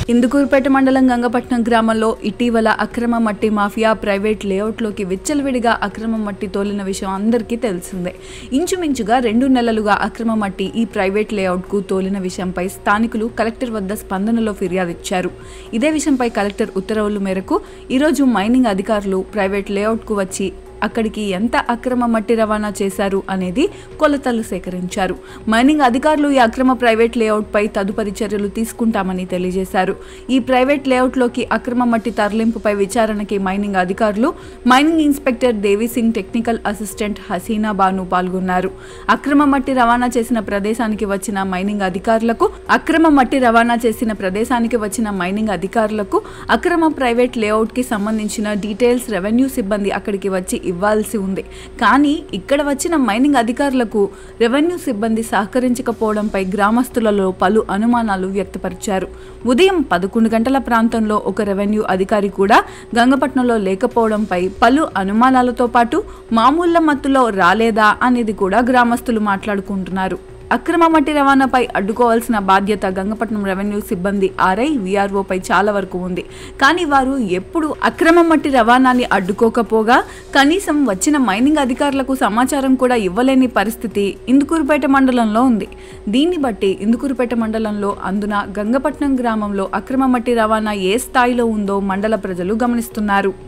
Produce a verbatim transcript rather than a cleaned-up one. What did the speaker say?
ఇందుకూరుపేట మండలం గంగపట్నం గ్రామంలో ఇటీవల అక్రమ మట్టి మాఫియా ప్రైవేట్ లేఅవుట్లోకి విచ్చలవిడిగా అక్రమ మట్టి తోలిన విషయం అందరికీ తెలిసిందే. ఇంచుమించుగా రెండు నెలలుగా అక్రమ మట్టి ఈ ప్రైవేట్ లేఅవుట్కు తోలిన విషయంపై స్థానికులు కలెక్టర్ వద్ద స్పందనలో ఫిర్యాదు ఇచ్చారు. ఇదే విషయంపై కలెక్టర్ ఉత్తర్వుల మేరకు ఈరోజు మైనింగ్ అధికారులు ప్రైవేట్ లేఅవుట్కు వచ్చి అక్కడికి ఎంత అక్రమ మట్టి రవాణా చేశారు అనేది కొలతలు సేకరించారు. మైనింగ్ అధికారులు ఈ అక్రమ ప్రైవేట్ లేఅవుట్ పై తదుపరి చర్యలు తీసుకుంటామని తెలియజేశారు. ఈ ప్రైవేట్ లేఅవుట్లోకి అక్రమ మట్టి తరలింపుపై విచారణకి మైనింగ్ అధికారులు, mining inspector Devi Singh, technical assistant Hasina Banu పాల్గొన్నారు. అక్రమ మట్టి రవాణా చేసిన ప్రదేశానికి వచ్చిన మైనింగ్ అధికారులకు అక్రమ మట్టి రవాణా చేసిన ప్రదేశానికి వచ్చిన మైనింగ్ అధికారులకు అక్రమ ప్రైవేట్ లేఅవుట్ కి సంబంధించిన డీటెయిల్స్ రెవెన్యూ సిబ్బంది అక్కడికి వచ్చి ఇవ్వాల్సి ఉంది. కానీ ఇక్కడ వచ్చిన మైనింగ్ అధికారులకు రెవెన్యూ సిబ్బంది సహకరించకపోవడంపై గ్రామస్తులలో పలు అనుమానాలు వ్యక్తపరిచారు. ఉదయం పదకొండు గంటల ప్రాంతంలో ఒక రెవెన్యూ అధికారి కూడా గంగపట్నంలో లేకపోవడంపై పలు అనుమానాలతో పాటు మామూళ్ల మత్తులో రాలేదా అనేది కూడా గ్రామస్తులు మాట్లాడుకుంటున్నారు. అక్రమ మట్టి రవాణాపై అడ్డుకోవాల్సిన బాధ్యత గంగపట్నం రెవెన్యూ సిబ్బంది ఆర్ఐ విఆర్ఓపై చాలా వరకు ఉంది. కానీ వారు ఎప్పుడు అక్రమ మట్టి రవాణాని అడ్డుకోకపోగా కనీసం వచ్చిన మైనింగ్ అధికారులకు సమాచారం కూడా ఇవ్వలేని పరిస్థితి ఇందుకూరుపేట మండలంలో ఉంది. దీన్ని బట్టి ఇందుకూరుపేట మండలంలో అందున గంగపట్నం గ్రామంలో అక్రమ మట్టి రవాణా ఏ స్థాయిలో ఉందో మండల ప్రజలు గమనిస్తున్నారు.